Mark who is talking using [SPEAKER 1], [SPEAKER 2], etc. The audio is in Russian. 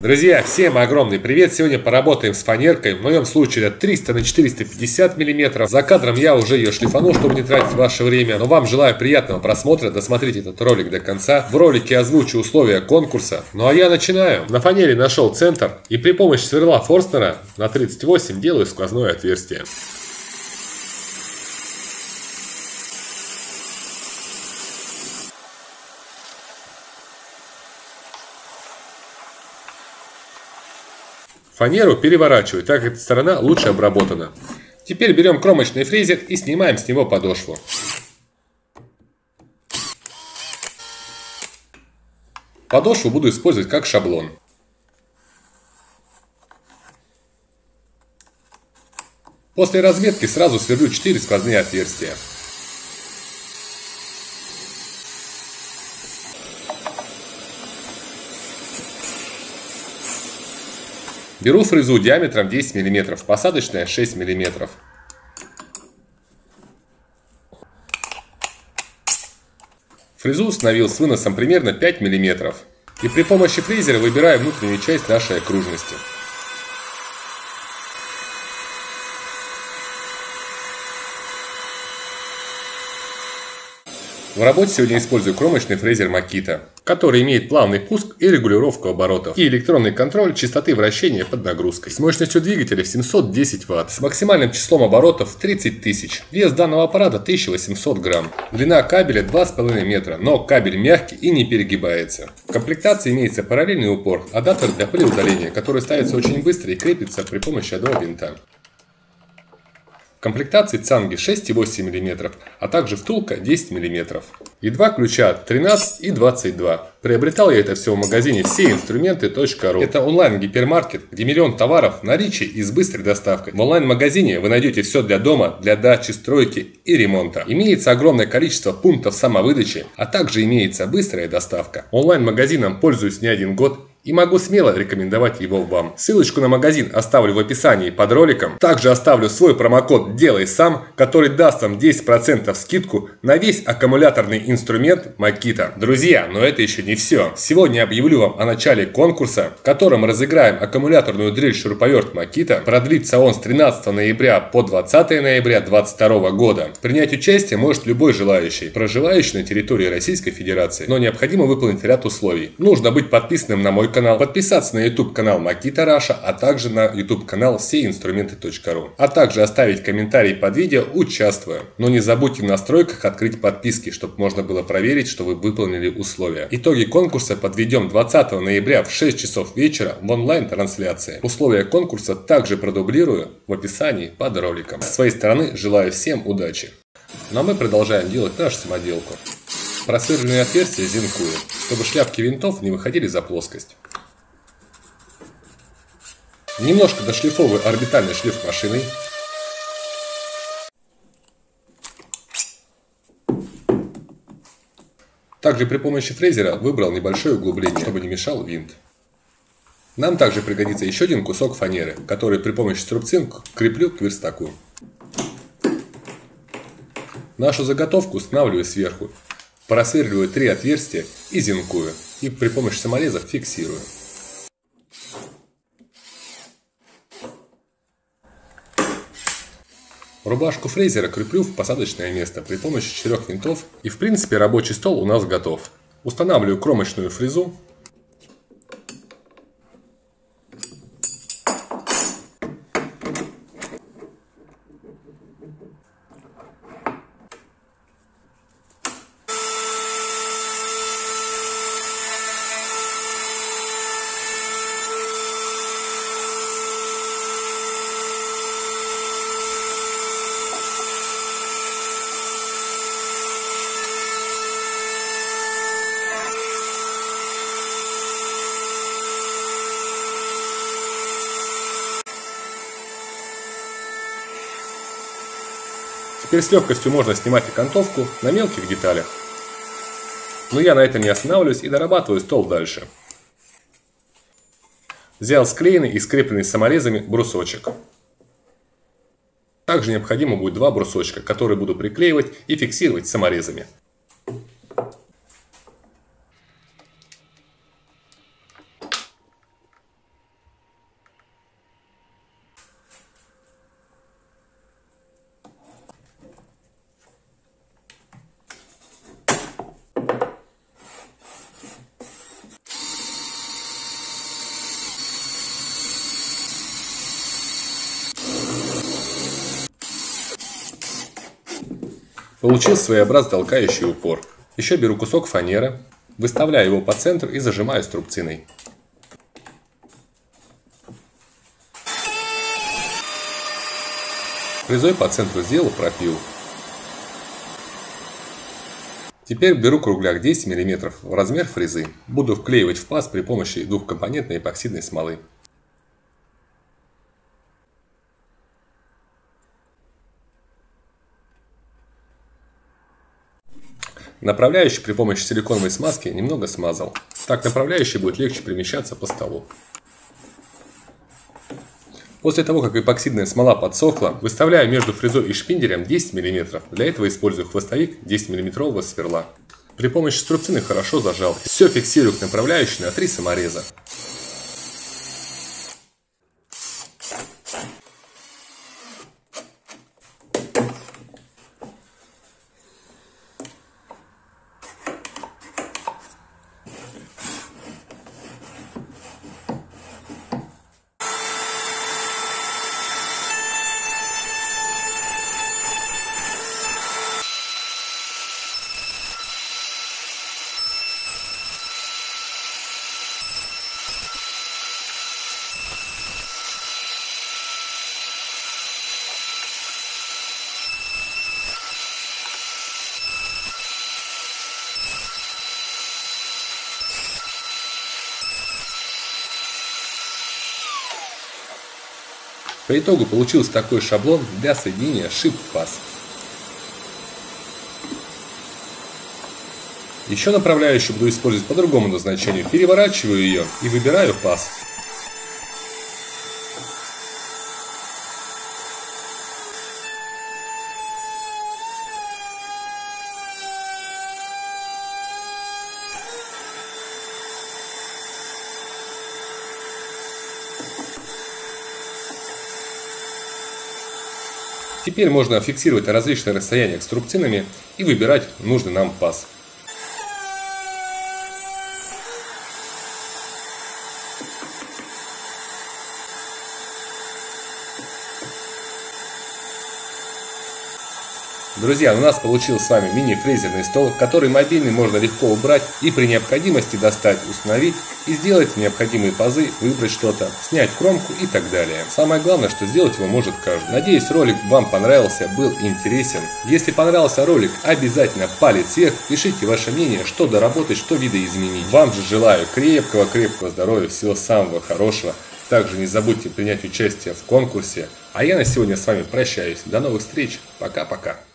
[SPEAKER 1] Друзья, всем огромный привет! Сегодня поработаем с фанеркой. В моем случае это 300 на 450 мм. За кадром я уже ее шлифанул, чтобы не тратить ваше время. Но вам желаю приятного просмотра. Досмотрите этот ролик до конца. В ролике озвучу условия конкурса. Ну а я начинаю. На фанере нашел центр и при помощи сверла Форстнера на 38 делаю сквозное отверстие. Фанеру переворачиваю, так как эта сторона лучше обработана. Теперь берем кромочный фрезер и снимаем с него подошву. Подошву буду использовать как шаблон. После разметки сразу сверлю 4 сквозные отверстия. Беру фрезу диаметром 10 мм, посадочная 6 мм. Фрезу установил с выносом примерно 5 мм. И при помощи фрезера выбираю внутреннюю часть нашей окружности. В работе сегодня использую кромочный фрезер Makita, который имеет плавный пуск и регулировку оборотов, и электронный контроль частоты вращения под нагрузкой. С мощностью двигателя в 710 Вт, с максимальным числом оборотов 30 тысяч. Вес данного аппарата 1800 грамм. Длина кабеля 2,5 метра, но кабель мягкий и не перегибается. В комплектации имеется параллельный упор, адаптер для пылеудаления, который ставится очень быстро и крепится при помощи одного винта. В комплектации цанги 6,8 мм, а также втулка 10 мм. И два ключа 13 и 22. Приобретал я это все в магазине всеинструменты.ру. Это онлайн-гипермаркет, где миллион товаров в наличии и с быстрой доставкой. В онлайн-магазине вы найдете все для дома, для дачи, стройки и ремонта. Имеется огромное количество пунктов самовыдачи, а также имеется быстрая доставка. Онлайн-магазином пользуюсь не один год и могу смело рекомендовать его вам. Ссылочку на магазин оставлю в описании под роликом. Также оставлю свой промокод «Делай сам», который даст вам 10% скидку на весь аккумуляторный инструмент Makita. Друзья, но это еще не все. Сегодня объявлю вам о начале конкурса, в котором разыграем аккумуляторную дрель-шуруповерт Makita. Продлится он с 13 ноября по 20 ноября 2022 года. Принять участие может любой желающий, проживающий на территории Российской Федерации. Но необходимо выполнить ряд условий. Нужно быть подписанным на мой канал, подписаться на YouTube канал Makita Russia, а также на YouTube канал всеинструменты.ру. А также оставить комментарий под видео, участвуя. Но не забудьте в настройках открыть подписки, чтобы можно было проверить, что вы выполнили условия. Итоги конкурса подведем 20 ноября в 6 часов вечера в онлайн-трансляции. Условия конкурса также продублирую в описании под роликом. С своей стороны желаю всем удачи. Ну а мы продолжаем делать нашу самоделку. Просверленные отверстия зенкую, чтобы шляпки винтов не выходили за плоскость. Немножко дошлифовываю орбитальный шлиф машиной. Также при помощи фрезера выбрал небольшое углубление, чтобы не мешал винт. Нам также пригодится еще один кусок фанеры, который при помощи струбцин креплю к верстаку. Нашу заготовку устанавливаю сверху. Просверливаю 3 отверстия и зенкую. И при помощи саморезов фиксирую. Рубашку фрезера креплю в посадочное место при помощи 4 винтов. И в принципе рабочий стол у нас готов. Устанавливаю кромочную фрезу. Теперь с легкостью можно снимать окантовку на мелких деталях. Но я на этом не останавливаюсь и дорабатываю стол дальше. Взял склеенный и скрепленный саморезами брусочек. Также необходимо будет 2 брусочка, которые буду приклеивать и фиксировать саморезами. получился своеобразный толкающий упор. Еще беру кусок фанеры, выставляю его по центру и зажимаю струбциной. Фрезой по центру сделал пропил. Теперь беру кругляк 10 мм в размер фрезы. Буду вклеивать в паз при помощи двухкомпонентной эпоксидной смолы. Направляющий при помощи силиконовой смазки немного смазал. Так направляющий будет легче перемещаться по столу. После того, как эпоксидная смола подсохла, выставляю между фрезой и шпинделем 10 мм. Для этого использую хвостовик 10 мм сверла. При помощи струбцины хорошо зажал. Все фиксирую к направляющей на 3 самореза. По итогу получился такой шаблон для соединения шип в паз. Еще направляющую буду использовать по другому назначению. Переворачиваю ее и выбираю паз. Теперь можно фиксировать на различных расстояниях струбцинами и выбирать нужный нам паз. Друзья, у нас получился с вами мини-фрезерный стол, который мобильный можно легко убрать и при необходимости достать, установить и сделать необходимые пазы, выбрать что-то, снять кромку и так далее. Самое главное, что сделать его может каждый. Надеюсь, ролик вам понравился, был интересен. Если понравился ролик, обязательно палец вверх, пишите ваше мнение, что доработать, что видоизменить. Вам же желаю крепкого здоровья, всего самого хорошего. Также не забудьте принять участие в конкурсе. А я на сегодня с вами прощаюсь. До новых встреч. Пока-пока.